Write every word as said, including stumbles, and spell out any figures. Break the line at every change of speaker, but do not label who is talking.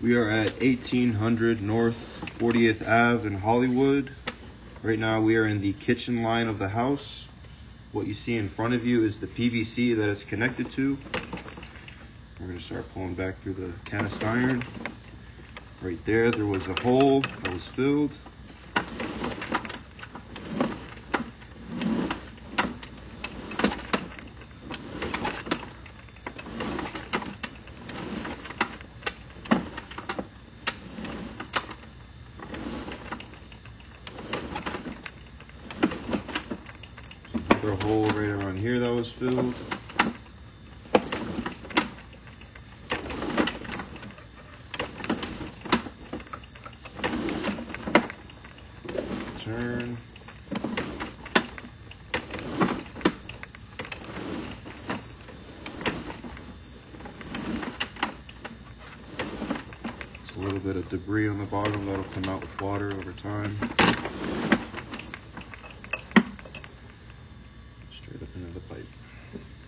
We are at eighteen hundred North fortieth Avenue in Hollywood. Right now we are in the kitchen line of the house. What you see in front of you is the P V C that it's connected to. We're going to start pulling back through the cast iron. Right there, there was a hole that was filled. Another hole right around here that was filled. Turn. There's a little bit of debris on the bottom that'll come out with water over time. Straight up into the pipe.